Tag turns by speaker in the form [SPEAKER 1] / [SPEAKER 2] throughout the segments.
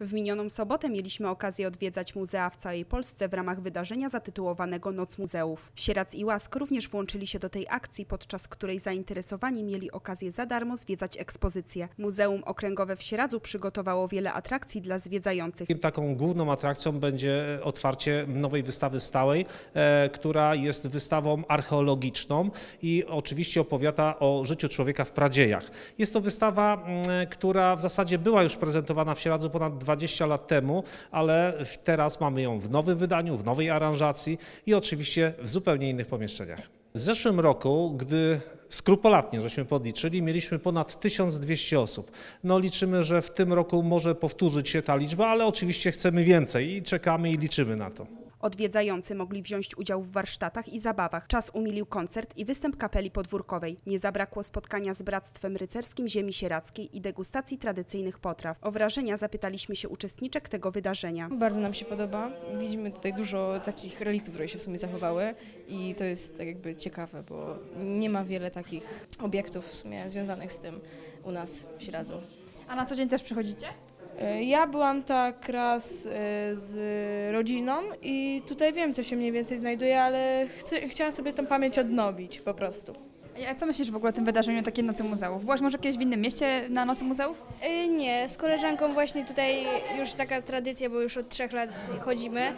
[SPEAKER 1] W minioną sobotę mieliśmy okazję odwiedzać muzea w całej Polsce w ramach wydarzenia zatytułowanego Noc Muzeów. Sieradz i Łask również włączyli się do tej akcji, podczas której zainteresowani mieli okazję za darmo zwiedzać ekspozycje. Muzeum Okręgowe w Sieradzu przygotowało wiele atrakcji dla zwiedzających.
[SPEAKER 2] Taką główną atrakcją będzie otwarcie nowej wystawy stałej, która jest wystawą archeologiczną i oczywiście opowiada o życiu człowieka w pradziejach. Jest to wystawa, która w zasadzie była już prezentowana w Sieradzu ponad 20 lat temu, ale teraz mamy ją w nowym wydaniu, w nowej aranżacji i oczywiście w zupełnie innych pomieszczeniach. W zeszłym roku, gdy skrupulatnie żeśmy podliczyli, mieliśmy ponad 1200 osób. No liczymy, że w tym roku może powtórzyć się ta liczba, ale oczywiście chcemy więcej i czekamy i liczymy na to.
[SPEAKER 1] Odwiedzający mogli wziąć udział w warsztatach i zabawach. Czas umilił koncert i występ kapeli podwórkowej. Nie zabrakło spotkania z Bractwem Rycerskim Ziemi Sieradzkiej i degustacji tradycyjnych potraw. O wrażenia zapytaliśmy się uczestniczek tego wydarzenia.
[SPEAKER 3] Bardzo nam się podoba. Widzimy tutaj dużo takich reliktów, które się w sumie zachowały i to jest tak jakby ciekawe, bo nie ma wiele takich obiektów w sumie związanych z tym u nas w Sieradzu.
[SPEAKER 4] A na co dzień też przychodzicie?
[SPEAKER 5] Ja byłam tak raz z rodziną i tutaj wiem, co się mniej więcej znajduje, ale chciałam sobie tę pamięć odnowić po prostu.
[SPEAKER 4] A co myślisz w ogóle o tym wydarzeniu, takiej Nocy Muzeów? Byłaś może kiedyś w innym mieście na Nocy Muzeów?
[SPEAKER 6] Nie, z koleżanką właśnie tutaj już taka tradycja, bo już od 3 lat chodzimy,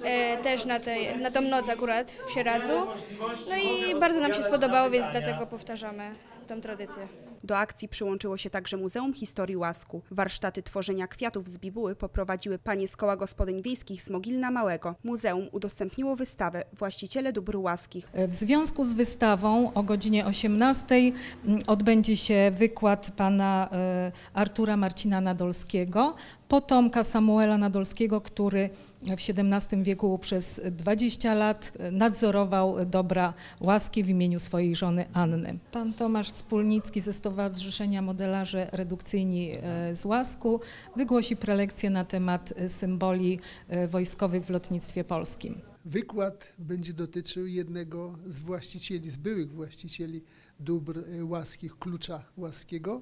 [SPEAKER 6] też na tą noc akurat w Sieradzu. No i bardzo nam się spodobało, więc dlatego powtarzamy tą tradycję.
[SPEAKER 1] Do akcji przyłączyło się także Muzeum Historii Łasku. Warsztaty tworzenia kwiatów z bibuły poprowadziły panie z Koła Gospodyń Wiejskich z Mogilna Małego. Muzeum udostępniło wystawę Właściciele dóbr łaskich.
[SPEAKER 7] W związku z wystawą o godzinie 18 odbędzie się wykład pana Artura Marcina Nadolskiego, potomka Samuela Nadolskiego, który w XVII wieku przez 20 lat nadzorował dobra Łaski w imieniu swojej żony Anny. Pan Tomasz Wspólnicki ze Stowarzyszenia Modelarze Redukcyjni z Łasku wygłosi prelekcję na temat symboli wojskowych w lotnictwie polskim.
[SPEAKER 8] Wykład będzie dotyczył jednego z właścicieli, z byłych właścicieli dóbr łaskich, klucza łaskiego.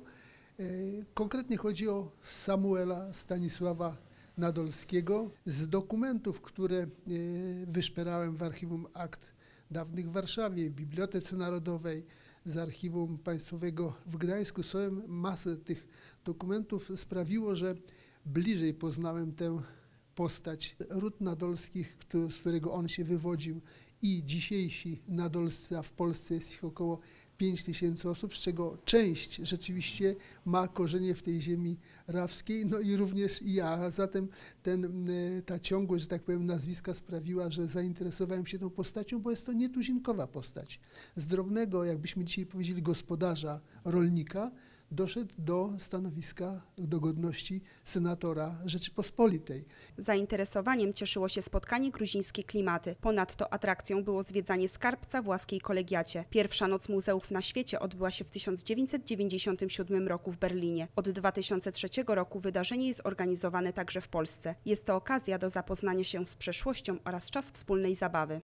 [SPEAKER 8] Konkretnie chodzi o Samuela Stanisława Nadolskiego. Z dokumentów, które wyszperałem w Archiwum Akt Dawnych w Warszawie, w Bibliotece Narodowej, z Archiwum Państwowego w Gdańsku, masę tych dokumentów sprawiło, że bliżej poznałem tę postać ród Nadolskich, z którego on się wywodził, i dzisiejsi Nadolscy, a w Polsce jest ich około 5000 osób, z czego część rzeczywiście ma korzenie w tej ziemi rawskiej, no i również i ja. A zatem ta ciągłość, że tak powiem, nazwiska sprawiła, że zainteresowałem się tą postacią, bo jest to nietuzinkowa postać. Z drobnego, jakbyśmy dzisiaj powiedzieli, gospodarza, rolnika, doszedł do stanowiska, do godności senatora Rzeczypospolitej.
[SPEAKER 1] Zainteresowaniem cieszyło się spotkanie Gruzińskie Klimaty. Ponadto atrakcją było zwiedzanie skarbca w łaskiej kolegiacie. Pierwsza Noc Muzeów na świecie odbyła się w 1997 roku w Berlinie. Od 2003 roku wydarzenie jest organizowane także w Polsce. Jest to okazja do zapoznania się z przeszłością oraz czas wspólnej zabawy.